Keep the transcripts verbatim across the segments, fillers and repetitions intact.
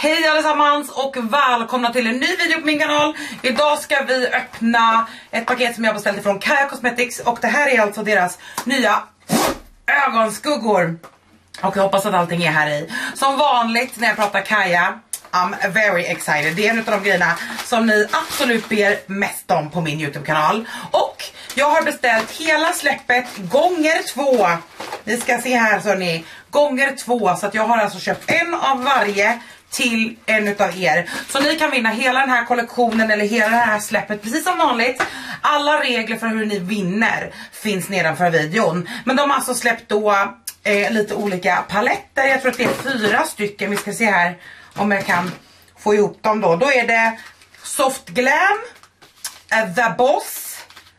Hej allesammans och välkomna till en ny video på min kanal. Idag ska vi öppna ett paket som jag beställt ifrån Kaja Cosmetics. Och det här är alltså deras nya ögonskuggor. Och jag hoppas att allting är här i. Som vanligt när jag pratar Kaja, I'm very excited. Det är en av de grejerna som ni absolut ber mest om på min YouTube-kanal. Och jag har beställt hela släppet gånger två. Ni ska se här så ni, gånger två. Så att jag har alltså köpt en av varje till en utav er. Så ni kan vinna hela den här kollektionen eller hela det här släppet precis som vanligt. Alla regler för hur ni vinner finns nedanför videon. Men de har alltså släppt då eh, lite olika paletter. Jag tror att det är fyra stycken. Vi ska se här om jag kan få ihop dem då. Då är det Soft Glam, The Boss,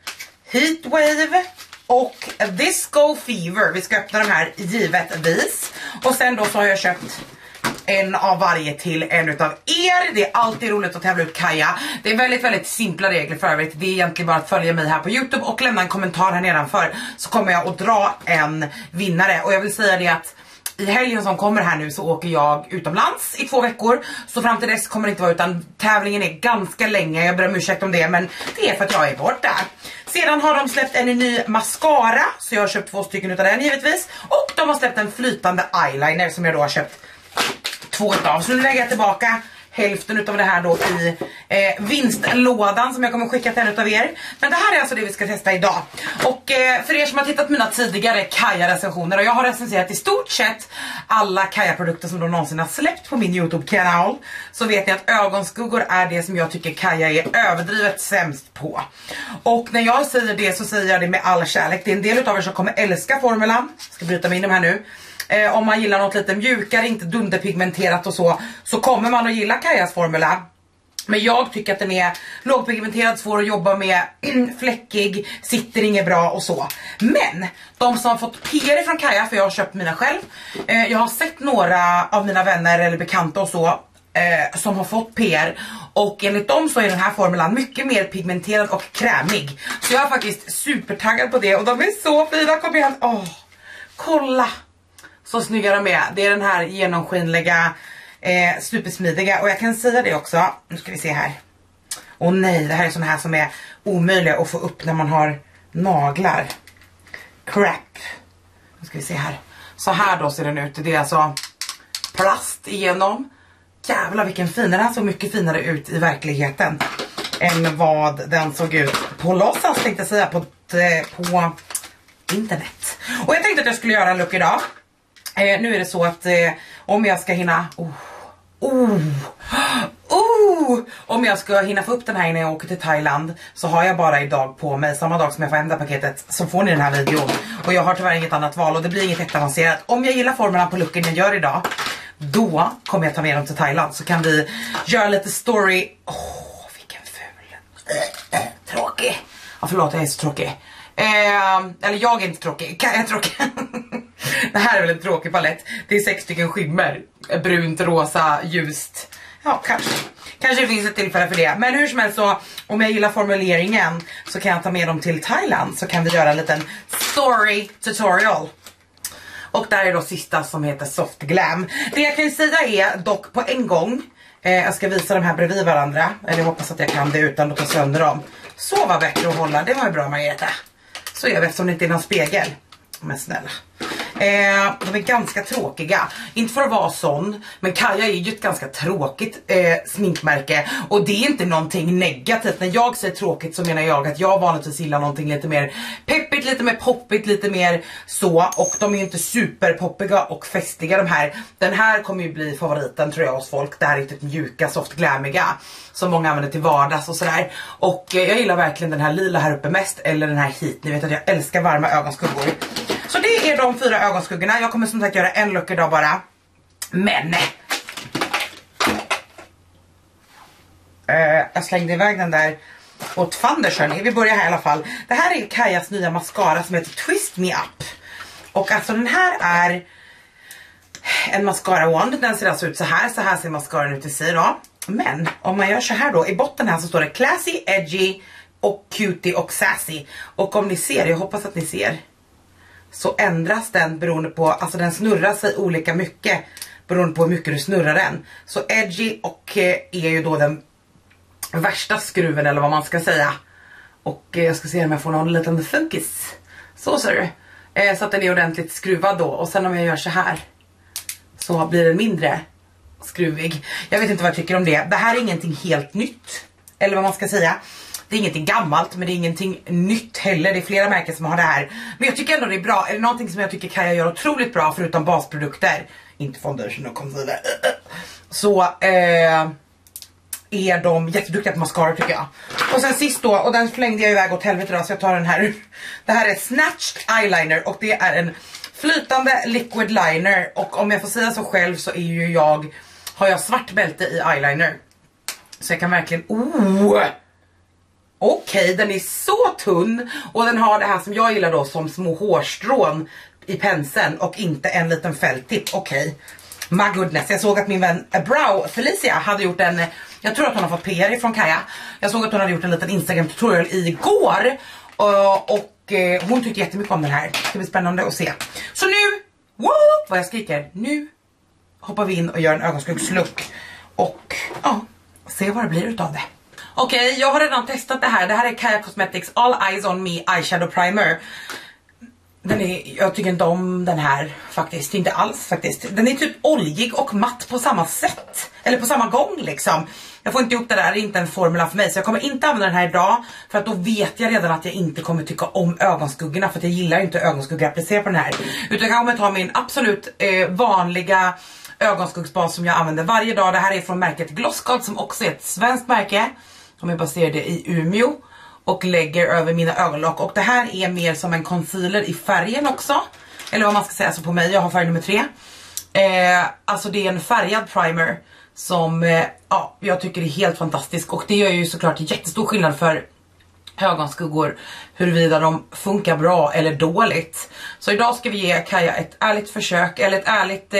Heatwave och Disco Fever. Vi ska öppna de här givetvis. Och sen då så har jag köpt en av varje till en utav er. Det är alltid roligt att tävla ut Kaja. Det är väldigt, väldigt simpla regler för övrigt. Det är egentligen bara att följa mig här på YouTube och lämna en kommentar här nedanför. Så kommer jag att dra en vinnare. Och jag vill säga det att i helgen som kommer här nu så åker jag utomlands i två veckor. Så fram till dess kommer det inte vara, utan tävlingen är ganska länge. Jag ber om ursäkt om det, men det är för att jag är borta. Sedan har de släppt en ny mascara. Så jag har köpt två stycken utav den givetvis. Och de har släppt en flytande eyeliner som jag då har köpt två utav. Så nu lägger jag tillbaka hälften utav det här då i eh, vinstlådan som jag kommer skicka till en utav er. Men det här är alltså det vi ska testa idag. Och eh, för er som har tittat mina tidigare Kaja-recensioner, och jag har recenserat i stort sett alla Kaja-produkter som de någonsin har släppt på min YouTube-kanal, så vet ni att ögonskuggor är det som jag tycker Kaja är överdrivet sämst på. Och när jag säger det så säger jag det med all kärlek. Det är en del utav er som kommer älska formulan. Jag ska bryta mig in de här nu. Eh, om man gillar något lite mjukare, inte dunderpigmenterat och så, så kommer man att gilla Kajas formula. Men jag tycker att den är lågpigmenterad, svår att jobba med, fläckig, sitter inget bra och så. Men de som har fått P R från Kaja, för jag har köpt mina själv, eh, jag har sett några av mina vänner eller bekanta och så eh, som har fått P R. Och enligt dem så är den här formulan mycket mer pigmenterad och krämig. Så jag är faktiskt supertaggad på det, och de är så fina. Kom igen, åh, kolla! Så snygga de är. Det är den här genomskinliga, eh, supersmidiga. Och jag kan säga det också. Nu ska vi se här. Åh nej, det här är såna här som är omöjliga att få upp när man har naglar. Crap. Nu ska vi se här. Så här då ser den ut. Det är alltså plast igenom. Jävlar vilken fin. Den här såg mycket finare ut i verkligheten än vad den såg ut på låtsas, tänkte jag säga, på, på internet. Och jag tänkte att jag skulle göra en look idag. Eh, nu är det så att eh, om jag ska hinna oh, oh, oh, om jag ska hinna få upp den här innan jag åker till Thailand, så har jag bara idag på mig, samma dag som jag får hämta paketet, så får ni den här videon. Och jag har tyvärr inget annat val, och det blir inget jätteavancerat. Om jag gillar formerna på looken jag gör idag, då kommer jag ta med dem till Thailand. Så kan vi göra lite story. Åh, oh, vilken ful äh, äh, tråkig. Ja, förlåt, jag är så tråkig. eh, Eller jag är inte tråkig, jag är tråkig. Det här är väl en tråkig palett. Det är sex stycken skimmer. Brunt, rosa, ljust. Ja, kanske. Kanske det finns ett tillfälle för det. Men hur som helst så, om jag gillar formuleringen, så kan jag ta med dem till Thailand. Så kan vi göra en liten story tutorial. Och där är då sista som heter Soft Glam. Det jag kan säga är dock på en gång. eh, Jag ska visa de här bredvid varandra. Eller jag hoppas att jag kan det utan att ta sönder dem. Så var bättre att hålla. Det var ju bra, Margareta. Så jag vet som det inte är någon spegel. Men snälla. Eh, de är ganska tråkiga. Inte för att vara sån, men Kaja är ju ett ganska tråkigt eh, sminkmärke. Och det är inte någonting negativt. När jag säger tråkigt så menar jag att jag vanligtvis gillar någonting lite mer peppigt, lite mer poppigt, lite mer så. Och de är ju inte superpoppiga och festiga de här. Den här kommer ju bli favoriten tror jag hos folk. Det här är riktigt mjuka, soft glammiga, som många använder till vardags och sådär. Och eh, jag gillar verkligen den här lila här uppe mest, eller den här hit. Ni vet att jag älskar varma ögonskuggor. Så det är de fyra ögonskuggorna. Jag kommer som sagt göra en look idag bara. Men uh, jag slängde iväg den där åt Fanders, hörni. Vi börjar här i alla fall. Det här är Kajas nya mascara som heter Twist Me Up. Och alltså den här är en mascara wand. Den ser alltså ut så här. Så här ser mascaran ut i sig då. Men om man gör så här då, i botten här så står det Classy, Edgy och Cutie och Sassy. Och om ni ser, jag hoppas att ni ser, så ändras den beroende på, alltså den snurrar sig olika mycket beroende på hur mycket du snurrar den. Så edgy och eh, är ju då den värsta skruven eller vad man ska säga. Och eh, jag ska se om jag får någon liten funkis. Så ser du. Eh, så att den är ordentligt skruvad då. Och sen om jag gör så här så blir den mindre skruvig. Jag vet inte vad jag tycker om det. Det här är ingenting helt nytt. Eller vad man ska säga. Det är ingenting gammalt, men det är ingenting nytt heller. Det är flera märken som har det här. Men jag tycker ändå det är bra. Är det någonting som jag tycker Kaja gör otroligt bra förutom basprodukter, inte foundation och concealer, så eh, är de jätteduktiga på mascara tycker jag. Och sen sist då, och den flängde jag iväg åt helvete då, så jag tar den här. Det här är Snatched Eyeliner och det är en flytande liquid liner. Och om jag får säga så själv så är ju jag, har jag svart bälte i eyeliner. Så jag kan verkligen, oh! Okej, okay, den är så tunn och den har det här som jag gillar då som små hårstrån i penseln och inte en liten fälttipp. Okej, okay. My goodness. Jag såg att min vän Brow Felicia hade gjort en, jag tror att hon har fått P R ifrån Kaja. Jag såg att hon hade gjort en liten Instagram tutorial igår och, och hon tyckte jättemycket om den här. Det ska bli spännande att se. Så nu, wow, vad jag skriker, nu hoppar vi in och gör en ögonskuggslook och ja, se vad det blir utav det. Okej, okay, jag har redan testat det här. Det här är Kaja Cosmetics All Eyes On Me Eyeshadow Primer. Den är, jag tycker inte om den här faktiskt, inte alls faktiskt. Den är typ oljig och matt på samma sätt. Eller på samma gång liksom. Jag får inte ihop det där, det är inte en formula för mig. Så jag kommer inte använda den här idag. För att då vet jag redan att jag inte kommer tycka om ögonskuggorna. För att jag gillar inte ögonskuggor att applicera på den här. Utan jag kommer ta min absolut eh, vanliga ögonskuggsbas som jag använder varje dag. Det här är från märket Glosscard som också är ett svenskt märke. Som är baserade i Umeå och lägger över mina ögonlock. Och det här är mer som en concealer i färgen också. Eller vad man ska säga, alltså på mig, jag har färg nummer tre. Eh, alltså det är en färgad primer som eh, ja, jag tycker är helt fantastisk. Och det gör ju såklart jättestor skillnad för ögonskuggor huruvida de funkar bra eller dåligt. Så idag ska vi ge Kaja ett ärligt försök, eller ett ärligt... Eh,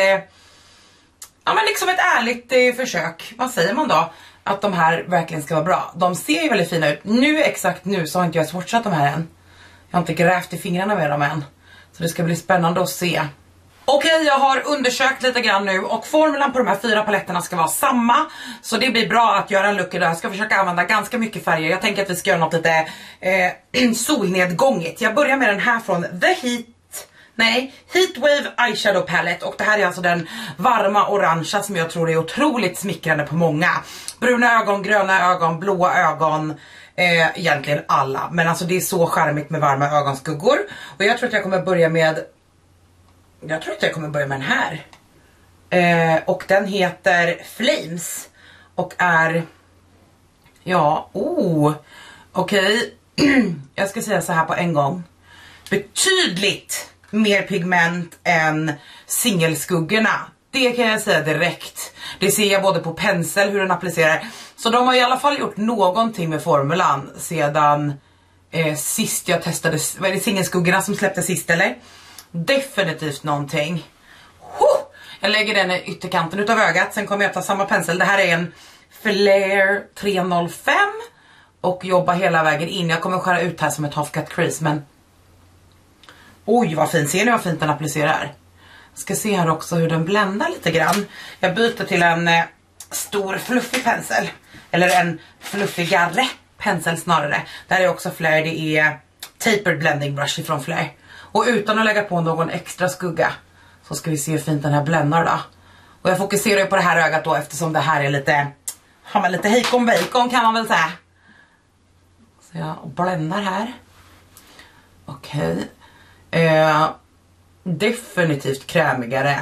ja men liksom ett ärligt eh, försök, vad säger man då? Att de här verkligen ska vara bra. De ser ju väldigt fina ut. Nu, exakt nu, så har inte jag swatchat de här än. Jag har inte grävt i fingrarna med dem än. Så det ska bli spännande att se. Okej, okay, jag har undersökt lite grann nu. Och formulan på de här fyra paletterna ska vara samma. Så det blir bra att göra en look idag. Jag ska försöka använda ganska mycket färger. Jag tänker att vi ska göra något lite eh, solnedgångigt. Jag börjar med den här från The Heat. Nej, Heatwave Eyeshadow Palette. Och det här är alltså den varma orangea som jag tror är otroligt smickrande på många. Bruna ögon, gröna ögon, blåa ögon. Eh, egentligen alla. Men alltså det är så charmigt med varma ögonskuggor. Och jag tror att jag kommer börja med... Jag tror att jag kommer börja med den här. Eh, och den heter Flames. Och är... Ja, oh. Okej. Okay. Jag ska säga så här på en gång. Betydligt mer pigment än singelskuggorna. Det kan jag säga direkt. Det ser jag både på pensel hur den applicerar. Så de har i alla fall gjort någonting med formulan sedan eh, sist jag testade. Var det singelskuggorna som släppte sist eller? Definitivt någonting. Huh! Jag lägger den i ytterkanten utav ögat. Sen kommer jag ta samma pensel. Det här är en Flare tre noll fem. Och jobba hela vägen in. Jag kommer skära ut här som ett half cut crease. Men oj vad fin. Ser ni vad fint den applicerar? Jag ska se här också hur den bländar lite grann. Jag byter till en eh, stor fluffig pensel. Eller en fluffigare pensel snarare. Det här är också Flare. Det är tapered blending brush ifrån Flare. Och utan att lägga på någon extra skugga så ska vi se hur fint den här bländar då. Och jag fokuserar ju på det här ögat då eftersom det här är lite, har man lite hejkon bacon kan man väl säga. Så jag bländar här. Okej. Okay. Eh, definitivt krämigare.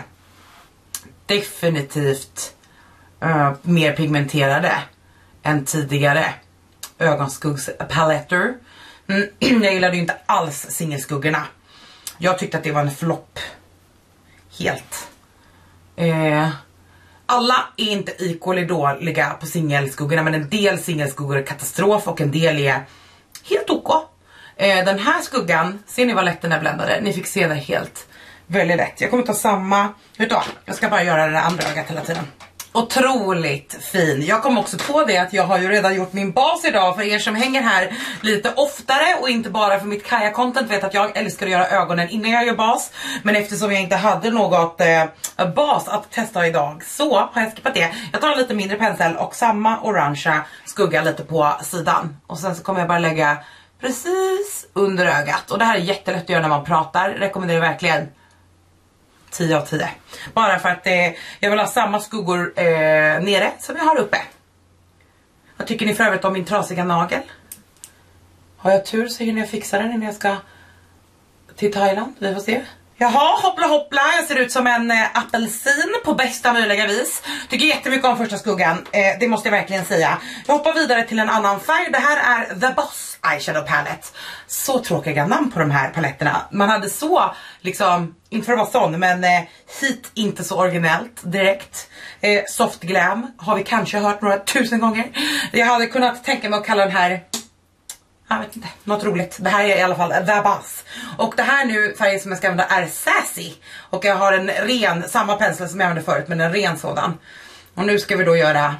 Definitivt eh, mer pigmenterade än tidigare ögonskuggspaletter. Mm, jag gillade ju inte alls singelskuggorna. Jag tyckte att det var en flopp. Helt. Eh, alla är inte equally dåliga på singelskuggorna. Men en del singelskuggor är katastrof. Och en del är helt ok. Eh, den här skuggan, ser ni vad lätt den är bländade? Ni fick se det helt. Väldigt lätt. Jag kommer ta samma. Utav, jag ska bara göra det andra ögat hela tiden. Otroligt fin. Jag kom också på det att jag har ju redan gjort min bas idag. För er som hänger här lite oftare och inte bara för mitt Kaja-content vet att jag älskar att göra ögonen innan jag gör bas. Men eftersom jag inte hade något eh, bas att testa idag så har jag skippat det. Jag tar en lite mindre pensel och samma orangea skugga lite på sidan. Och sen så kommer jag bara lägga precis under ögat. Och det här är jättelätt att göra när man pratar. Rekommenderar verkligen tio av tio. Bara för att eh, jag vill ha samma skuggor eh, nere som jag har uppe. Vad tycker ni för övrigt om min trasiga nagel? Har jag tur så hinner jag fixa den innan jag ska till Thailand. Vi får se. Jaha, hoppla hoppla. Jag ser ut som en eh, apelsin på bästa möjliga vis. Tycker jättemycket om första skuggan. Eh, det måste jag verkligen säga. Jag hoppar vidare till en annan färg. Det här är The Boss Eyeshadow Palette. Så tråkiga namn på de här paletterna. Man hade så, liksom, inte för att vara sån, men eh, hit inte så originellt direkt. Eh, soft Glam har vi kanske hört några tusen gånger. Jag hade kunnat tänka mig att kalla den här, jag vet inte, något roligt. Det här är i alla fall The Boss. Och det här nu, färgen som jag ska använda är Sassy. Och jag har en ren, samma pensel som jag använde förut, men en ren sådan. Och nu ska vi då göra...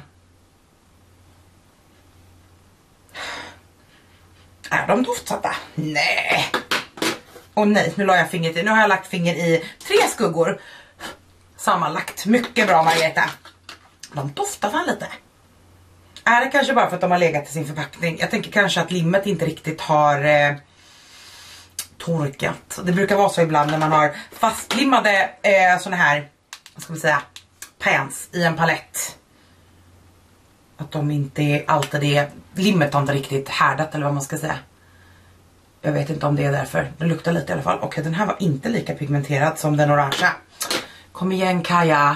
Är de doftsatta? Nej. Och nej, nu la jag fingret i. Nu har jag lagt finger i tre skuggor. Sammanlagt. Mycket bra, Margareta. De doftar fan lite. Är det kanske bara för att de har legat i sin förpackning? Jag tänker kanske att limmet inte riktigt har eh, torkat. Det brukar vara så ibland när man har fastlimmade eh, såna här, vad ska man säga, pans i en palett. Att de inte alltid är, limmet har inte riktigt härdat eller vad man ska säga. Jag vet inte om det är därför. Den luktar lite i alla fall. Och den här var inte lika pigmenterad som den orangea. Kom igen, Kaja.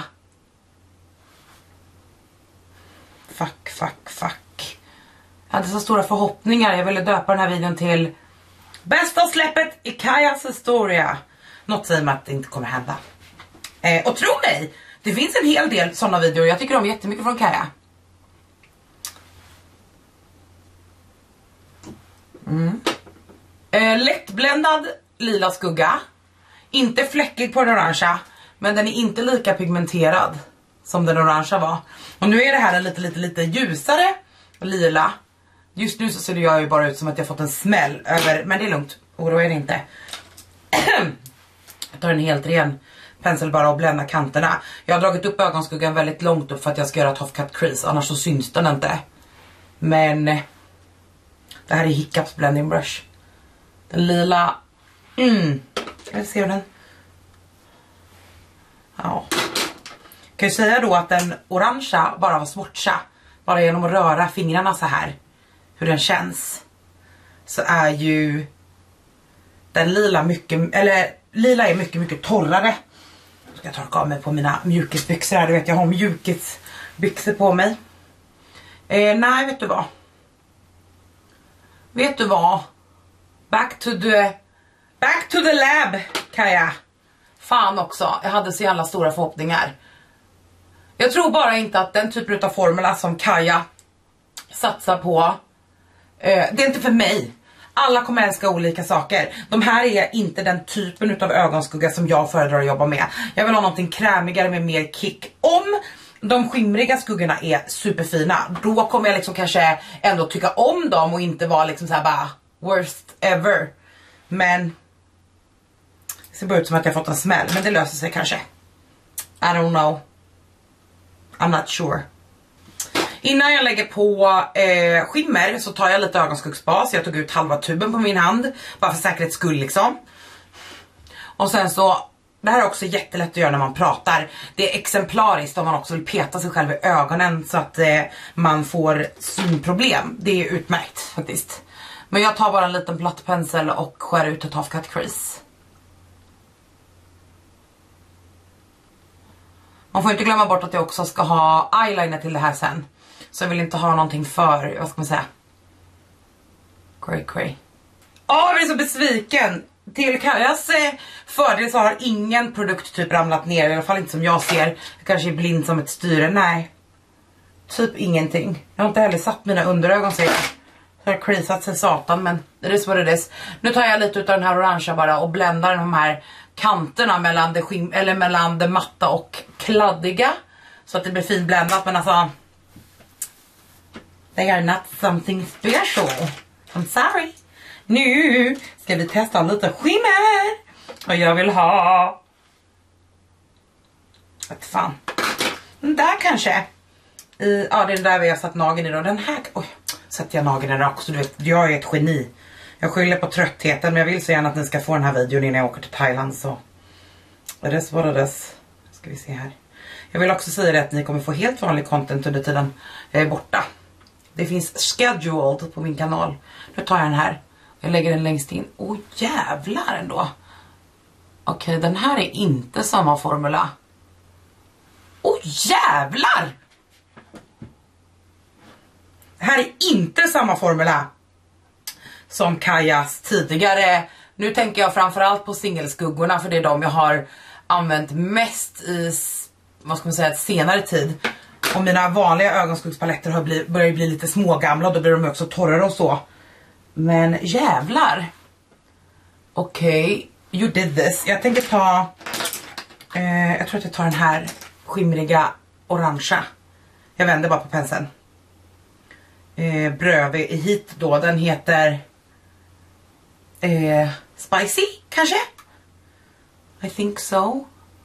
Fuck, fuck, fuck. Jag hade så stora förhoppningar. Jag ville döpa den här videon till bästa släppet i Kajas historia. Något säger mig att det inte kommer hända. Eh, och tro mig, det finns en hel del sådana videor. Jag tycker om jättemycket från Kaja. Mm. Eh, lättbländad lila skugga. Inte fläckig på den orangea, men den är inte lika pigmenterad som den orangea var. Och nu är det här en lite lite lite ljusare lila. Just nu så ser jag ju bara ut som att jag fått en smäll över, men det är lugnt, oroa er inte. Jag tar en helt ren pensel bara och bländar kanterna. Jag har dragit upp ögonskuggan väldigt långt upp för att jag ska göra ett half cut crease, annars så syns den inte. Men det här är Hiccups blending brush. Den lila, mm, ska vi se den? Ja. Kan jag säga då att den orangea bara var swatcha. Bara genom att röra fingrarna så här. Hur den känns. Så är ju den lila mycket, eller lila är mycket mycket torrare. Jag ska torka av mig på mina mjukisbyxor här. Du vet jag har mjukisbyxor på mig. Eh, nej vet du vad. Vet du vad? Back to the Back to the lab, Kaja. Fan också, jag hade så jävla stora förhoppningar. Jag tror bara inte att den typen av formula som Kaja satsar på, eh, det är inte för mig. Alla kommer älska olika saker. De här är inte den typen av ögonskugga som jag föredrar att jobba med. Jag vill ha någonting krämigare med mer kick. Om de skimriga skuggorna är superfina, då kommer jag liksom kanske ändå tycka om dem och inte vara liksom så här bara worst ever. Men det ser bara ut som att jag fått en smäll, men det löser sig kanske. I don't know. I'm not sure. Innan jag lägger på eh, skimmer så tar jag lite ögonskuggsbas. Jag tog ut halva tuben på min hand, bara för säkerhets skull liksom. Och sen så, det här är också jättelätt att göra när man pratar. Det är exemplariskt om man också vill peta sig själv i ögonen så att eh, man får synproblem. Det är utmärkt faktiskt. Men jag tar bara en liten platt pensel och skär ut ett half cut crease. Man får inte glömma bort att jag också ska ha eyeliner till det här sen. Så jag vill inte ha någonting för, vad ska man säga, cray cray. Åh, jag blir så besviken. Till Kajas eh, fördel så har ingen produkt typ ramlat ner. I alla fall inte som jag ser. Jag kanske är blind som ett styre. Nej, typ ingenting. Jag har inte heller satt mina underögon så jag har creasat sig satan. Men det är så vad det är. Nu tar jag lite av den här orangea bara och bländar de här kanterna mellan det, skim eller mellan det matta och kladdiga. så att det blir fint bländat, men alltså they are not something special. I'm sorry. Nu ska vi testa lite skimmer. Och jag vill ha vad fan. Den där kanske. I, ja, det är den där vi har satt nageln i då. Den här, oj, sätter jag nageln i den också. Du vet, jag är ett geni. Jag skyller på tröttheten, men jag vill så gärna att ni ska få den här videon innan jag åker till Thailand. Så det är så det är. Ska vi se här. Jag vill också säga det att ni kommer få helt vanlig content under tiden jag är borta. Det finns scheduled på min kanal. Nu tar jag den här. Jag lägger den längst in. Åh oh, jävlar ändå. Okej, den här är inte samma formula. Åh oh, jävlar! Det här är inte samma formula som Kajas tidigare. Nu tänker jag framförallt på singelskuggorna, för det är de jag har använt mest i, vad ska man säga, senare tid. Och mina vanliga ögonskuggspaletter har blivit, börjar bli lite smågamla och då blir de också torrare och så. Men jävlar. Okej, okay, you did this. Jag tänker ta, eh, jag tror att jag tar den här skimriga orangea. Jag vänder bara på penseln. Eh, bröve hit då, den heter eh, Spicy kanske? I think so.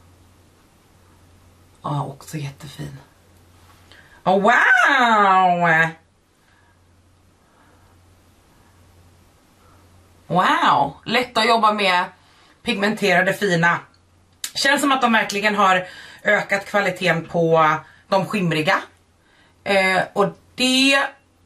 Ja, ah, också jättefin. Oh wow! Wow, lätt att jobba med pigmenterade fina. Känns som att de verkligen har ökat kvaliteten på de skimriga. Eh, och det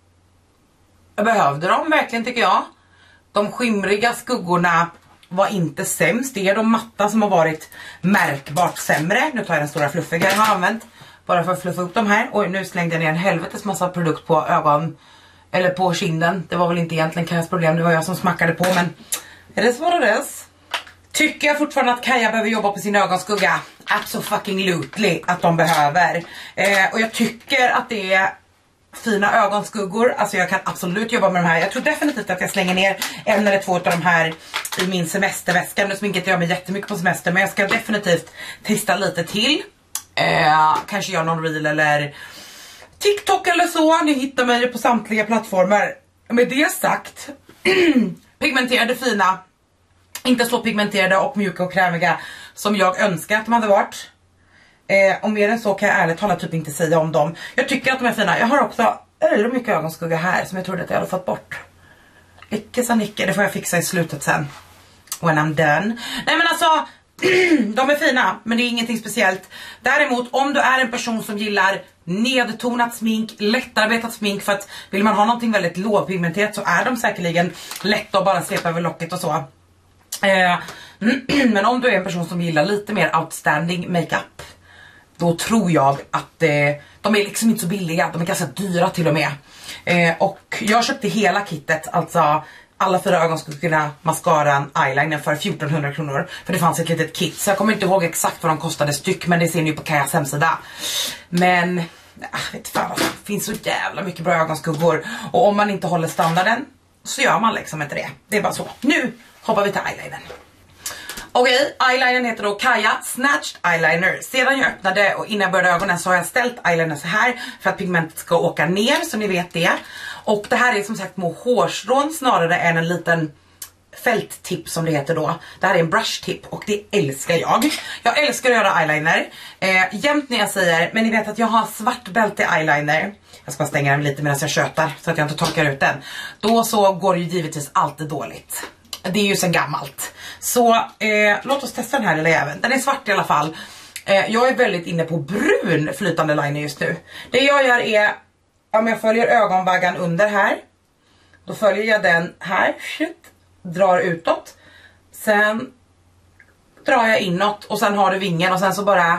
behövde de verkligen, tycker jag. De skimriga skuggorna var inte sämst. Det är de matta som har varit märkbart sämre. Nu tar jag den stora fluffiga jag har använt bara för att fluffa upp de här. Och nu slängde jag ner en helvetes massa produkt på ögon, eller på kinden. Det var väl inte egentligen Kajas problem, det var jag som smackade på. Men är det så det är? Tycker jag fortfarande att Kaja behöver jobba på sin ögonskugga. Absolutely att de behöver. Eh, och jag tycker att det är fina ögonskuggor. Alltså jag kan absolut jobba med de här. Jag tror definitivt att jag slänger ner en eller två av de här i min semesterväska. Nu sminkar jag mig jättemycket på semester, men jag ska definitivt testa lite till. Eh, kanske göra någon reel eller TikTok eller så. Ni hittar mig på samtliga plattformar. Med det sagt, pigmenterade fina. Inte så pigmenterade och mjuka och krämiga som jag önskar att de hade varit. Eh, och mer än så kan jag ärligt talat typ inte säga om dem. Jag tycker att de är fina. Jag har också väldigt mycket ögonskugga här som jag trodde att jag hade fått bort. Icke sa Nicke, det får jag fixa i slutet sen. When I'm done. Nej men alltså, de är fina, men det är ingenting speciellt. Däremot, om du är en person som gillar nedtonat smink, lättarbetat smink, för att vill man ha någonting väldigt lågpigmenterat så är de säkerligen lätta att bara svepa över locket och så. Eh, men om du är en person som gillar lite mer outstanding makeup, då tror jag att eh, de är liksom inte så billiga. De är ganska dyra till och med. Eh, och jag köpte hela kittet, alltså alla fyra ögonskuggorna, mascaran, eyeliner för fjortonhundra kronor. För det fanns ett litet kit. Så jag kommer inte ihåg exakt vad de kostade styck, men det ser ni ju på Kajas hemsida. Men, jag vet fan, det finns så jävla mycket bra ögonskuggor. Och om man inte håller standarden så gör man liksom inte det. Det är bara så. Nu hoppar vi till eyeliner. Okej, okay, eyelinern heter då Kaja Snatched Eyeliner. Sedan jag öppnade och innan jag började ögonen så har jag ställt eyeliner så här för att pigmentet ska åka ner, så ni vet det. Och det här är som sagt små hårstrån snarare än en liten fälttipp som det heter då. Det här är en brush tip och det älskar jag. Jag älskar att göra eyeliner. Eh, jämt när jag säger, men ni vet att jag har svart bälte eyeliner. Jag ska bara stänga den lite medan jag tjötar så att jag inte torkar ut den. Då så går det ju givetvis alltid dåligt. Det är ju sen gammalt. Så eh, låt oss testa den här lilla jäveln. Den är svart i alla fall. eh, Jag är väldigt inne på brun flytande liner just nu. Det jag gör är, om jag följer ögonvaggan under här, då följer jag den här, shit, drar utåt. Sen drar jag inåt och sen har du vingen. Och sen så bara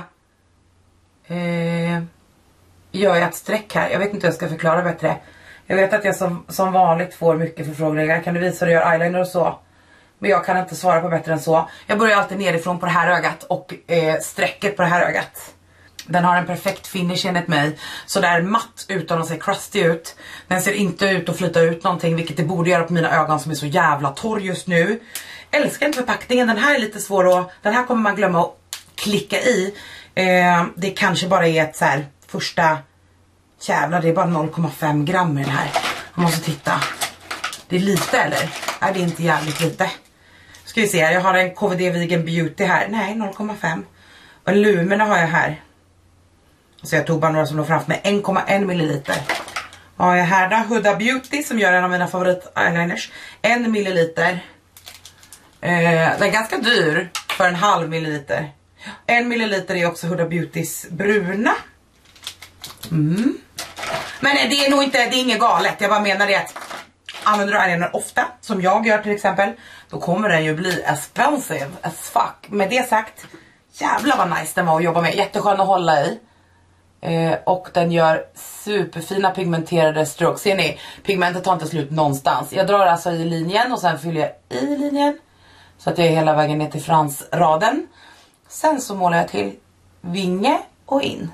eh, gör jag ett streck här. Jag vet inte hur jag ska förklara bättre. Jag vet att jag som, som vanligt får mycket förfrågningar. Kan du visa hur du gör eyeliner och så? Men jag kan inte svara på bättre än så. Jag börjar alltid nerifrån på det här ögat och eh, strecket på det här ögat. Den har en perfekt finish enligt mig. Så det är matt utan att se crusty ut. Den ser inte ut att flyta ut någonting, vilket det borde göra på mina ögon som är så jävla torr just nu. Älskar inte förpackningen. Den här är lite svår och den här kommer man glömma att klicka i. Eh, det kanske bara är ett så här första, jävlar det är bara noll komma fem gram i det här. Jag måste titta. Det är lite eller? Nej, det är inte jävligt lite. Ska vi se här, jag har en K V D Vegan Beauty här. Nej, noll komma fem. Och Lumina har jag här. Så jag tog bara några som låg framför mig. en komma en milliliter. Har jag här då Huda Beauty som gör en av mina favorit eyeliners. En milliliter. Eh, den är ganska dyr för en halv milliliter. En milliliter är också Huda Beautys bruna. Mm. Men det är nog inte, det är inget galet. Jag bara menar det att använder du eyeliner ofta, som jag gör till exempel, då kommer den ju bli expensive as fuck. Med det sagt, jävlar vad nice den var att jobba med. Jätteskön att hålla i. Eh, och den gör superfina pigmenterade strokes. Ser ni? Pigmentet tar inte slut någonstans. Jag drar alltså i linjen och sen fyller jag i linjen. Så att jag är hela vägen ner till fransraden. Sen så målar jag till vinge och in.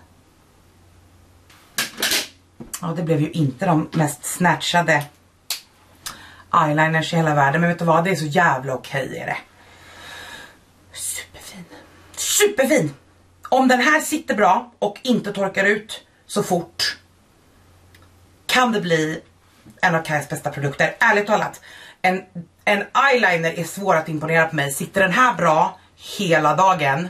Ja, det blev ju inte de mest snatchade eyeliners i hela världen. Men vet du vad? Det är så jävla okej är det. Superfin. Superfin! Om den här sitter bra och inte torkar ut så fort, kan det bli en av Kajas bästa produkter. Ärligt talat, en, en eyeliner är svår att imponera på mig. Sitter den här bra hela dagen,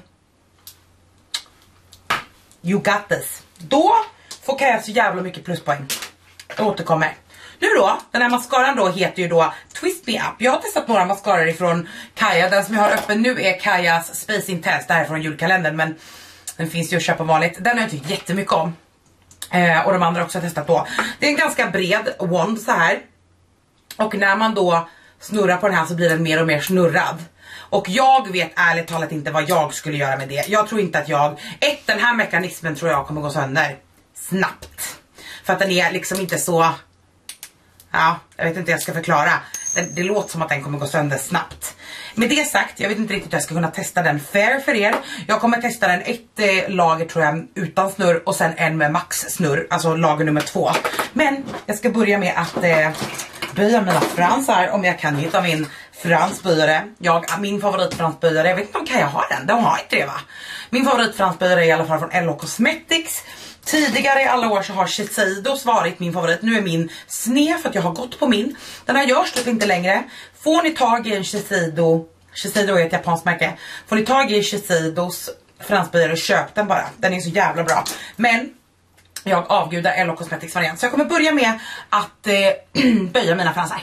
you got this. Då får Kaja så jävla mycket pluspoäng. Jag återkommer. Nu då, den här mascaran då heter ju då Twist Me Up. Jag har testat några mascarar ifrån Kaja. Den som jag har öppen nu är Kajas Space Intense. Det här är från julkalendern, men den finns ju att köpa vanligt. Den har jag tyckt jättemycket om. Eh, och de andra också har testat då. Det är en ganska bred wand så här. Och när man då snurrar på den här så blir den mer och mer snurrad. Och jag vet ärligt talat inte vad jag skulle göra med det. Jag tror inte att jag... Ett, den här mekanismen tror jag kommer gå sönder snabbt. För att den är liksom inte så... Ja, jag vet inte hur jag ska förklara. Det, det låter som att den kommer gå sönder snabbt. Med det sagt, jag vet inte riktigt hur jag ska kunna testa den fair för er. Jag kommer testa den ett eh, lager tror jag utan snurr och sen en med max snurr. Alltså lager nummer två. Men jag ska börja med att eh, böja mina fransar om jag kan hitta min fransböjare. Jag, min favoritfransböjare, jag vet inte om kan jag ha den? De har inte det va? Min favoritfransböjare är i alla fall från L O Cosmetics. Tidigare i alla år så har Shiseidos varit min favorit. Nu är min sned för att jag har gått på min. Den här görs typ inte längre. Får ni tag i en Shiseido, Shiseido är ett japanskt märke. Får ni tag i Shiseidos fransböjare, köp den bara. Den är så jävla bra. Men jag avgudar L O Cosmetics variant. Så jag kommer börja med att eh, böja mina fransar.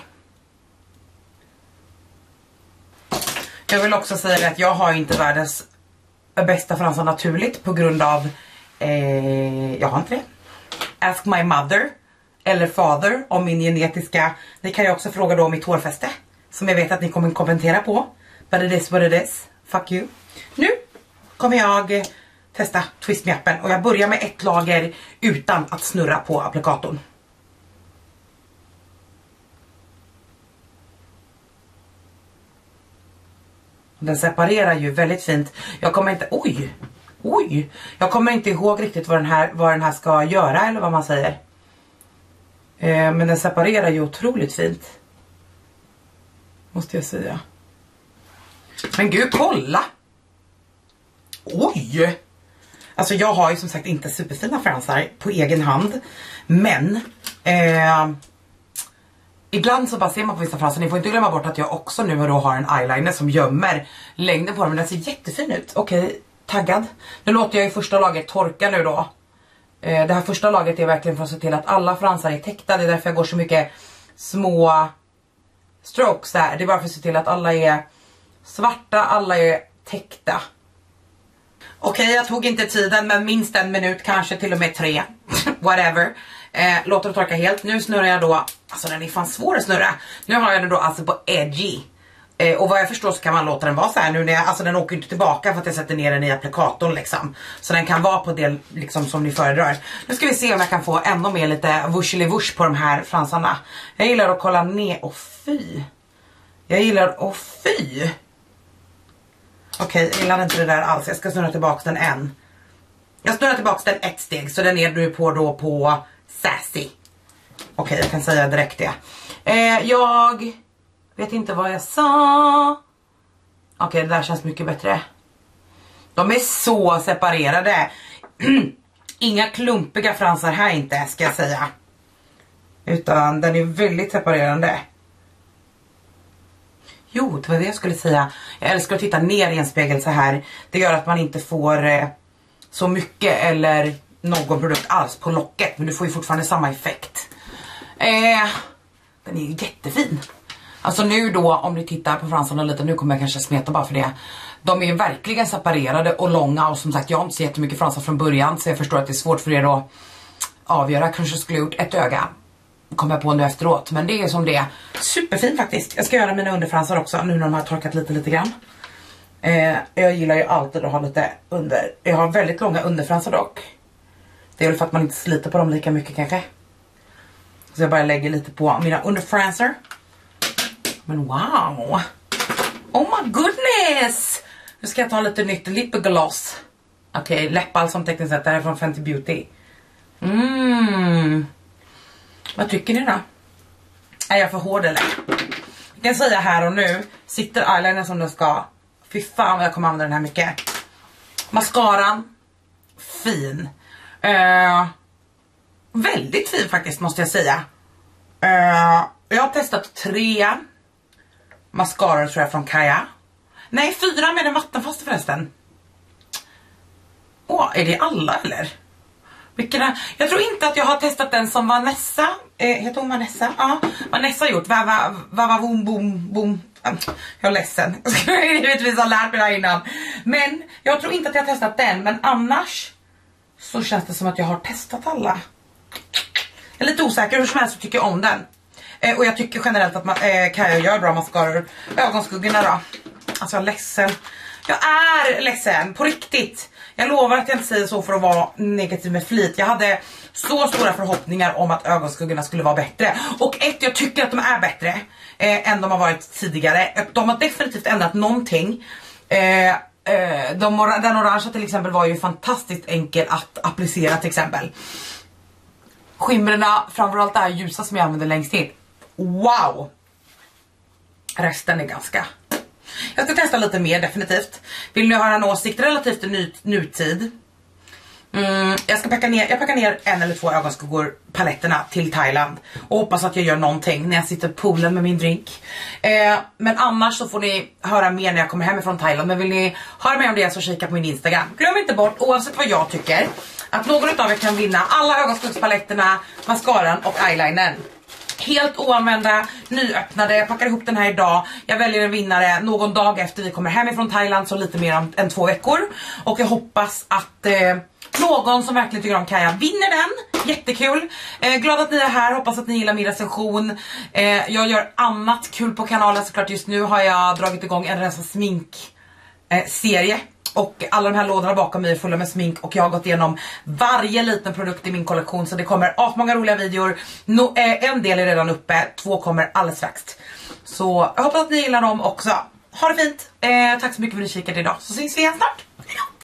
Jag vill också säga att jag har inte världens bästa fransar naturligt på grund av Eh, jag har inte det. Ask my mother eller father om min genetiska. Det kan jag också fråga då om mitt hårfäste, som jag vet att ni kommer kommentera på. But it is what it is. Fuck you. Nu kommer jag testa Twist Me Up'en. Och jag börjar med ett lager utan att snurra på applikatorn. Den separerar ju väldigt fint. Jag kommer inte... Oj! Oj, jag kommer inte ihåg riktigt vad den här, vad den här ska göra eller vad man säger. Eh, men den separerar ju otroligt fint. Måste jag säga. Men gud, kolla! Oj! Alltså jag har ju som sagt inte superfina fransar på egen hand. Men... Eh, ibland så bara ser man på vissa fransar. Ni får inte glömma bort att jag också nu då har en eyeliner som gömmer längden på dem. Men den ser jättefin ut. Okej. Okay. Taggad. Nu låter jag ju första lagret torka nu då. Eh, det här första lagret är verkligen för att se till att alla fransar är täckta. Det är därför jag går så mycket små strokes där. Det är bara för att se till att alla är svarta, alla är täckta. Okej, okay, jag tog inte tiden, men minst en minut, kanske till och med tre. Whatever. Eh, låter det torka helt. Nu snurrar jag då, alltså den är fan svår att snurra. Nu har jag den då alltså på edgy. Eh, och vad jag förstår så kan man låta den vara så här nu när jag, alltså den åker inte tillbaka för att jag sätter ner den i applikatorn liksom. Så den kan vara på det liksom som ni föredrar. Nu ska vi se om jag kan få ännu mer lite vushelivush på de här fransarna. Jag gillar att kolla ner, åh fy. Jag gillar, åh fy. Okej, jag gillar inte det där alls. Jag ska snurra tillbaka den en. Jag snurrar tillbaka den ett steg, så den är du på då på sassy. Okej, jag kan säga direkt det. Eh, jag... vet inte vad jag sa. Okej, det där känns mycket bättre. De är så separerade. Inga klumpiga fransar här inte, ska jag säga. Utan den är väldigt separerande. Jo, det var det jag skulle säga. Jag älskar att titta ner i en spegel så här. Det gör att man inte får eh, så mycket eller någon produkt alls på locket. Men du får ju fortfarande samma effekt. Eh, den är ju jättefin. Alltså nu då, om ni tittar på fransarna lite, nu kommer jag kanske smeta bara för det. De är verkligen separerade och långa, och som sagt jag har inte så jättemycket fransar från början, så jag förstår att det är svårt för er att avgöra. Kanske skulle jag gjort ett öga, kommer jag på nu efteråt, men det är som det är. Superfin faktiskt. Jag ska göra mina underfransar också nu när de har torkat lite lite grann. Eh, jag gillar ju alltid att ha lite under. Jag har väldigt långa underfransar dock. Det är väl för att man inte sliter på dem lika mycket kanske. Så jag bara lägger lite på mina underfransar. Men wow! Oh my goodness! Nu ska jag ta lite nytt lipgloss. Okej, okay, läppal som tekniskt sett. Det här är från Fenty Beauty. Mm. Vad tycker ni då? Är jag för hård eller? Jag kan säga här och nu. Sitter eyeliner som den ska. Fy fan vad jag kommer använda den här mycket. Mascaran. Fin. Uh, väldigt fin faktiskt måste jag säga. Uh, jag har testat tre mascara tror jag från Kaja. Nej, fyra med den vattenfasta förresten. Åh, är det alla eller? Vilken är? Jag tror inte att jag har testat den som Vanessa. Eh, heter hon Vanessa? Ja, Vanessa har gjort. Vava, vava, boom, boom, boom. Jag är ledsen. Jag skulle givetvis ha lärt mig det här innan. Men jag tror inte att jag har testat den. Men annars så känns det som att jag har testat alla. Jag är lite osäker, hur som helst så tycker jag om den. Eh, och jag tycker generellt att man, eh, Kaja gör bra mascaror. Ögonskuggorna då. Alltså jag är ledsen. Jag är ledsen, på riktigt. Jag lovar att jag inte säger så för att vara negativ med flit. Jag hade så stora förhoppningar om att ögonskuggorna skulle vara bättre. Och ett, jag tycker att de är bättre eh, än de har varit tidigare. De har definitivt ändrat någonting. Eh, eh, de, den orangea till exempel var ju fantastiskt enkel att applicera till exempel. Skimrarna, framförallt det här ljusa som jag använder längst in. Wow! Resten är ganska... Jag ska testa lite mer definitivt. Vill ni höra en åsikt relativt i nutid? Mm, jag ska packa ner, jag packar ner en eller två ögonskuggor paletterna till Thailand. Och hoppas att jag gör någonting när jag sitter på poolen med min drink. Eh, men annars så får ni höra mer när jag kommer hem från Thailand. Men vill ni höra mer om det så kika på min Instagram. Glöm inte bort, oavsett vad jag tycker, att någon av er kan vinna alla ögonskuggspaletterna, mascaran och eyelinern. Helt oanvända, nyöppnade. Jag packar ihop den här idag. Jag väljer en vinnare någon dag efter vi kommer hem ifrån Thailand, så lite mer än två veckor. Och jag hoppas att eh, någon som verkligen tycker om Kaja vinner den. Jättekul. Eh, glad att ni är här. Hoppas att ni gillar min recension. Eh, jag gör annat kul på kanalen såklart. Just nu har jag dragit igång en rensa smink eh, serie. Och alla de här lådorna bakom mig är fulla med smink. Och jag har gått igenom varje liten produkt i min kollektion. Så det kommer asmånga roliga videor. no, eh, En del är redan uppe. Två kommer alldeles strax. Så jag hoppas att ni gillar dem också. Ha det fint. eh, Tack så mycket för att ni kikade idag. Så syns vi igen snart.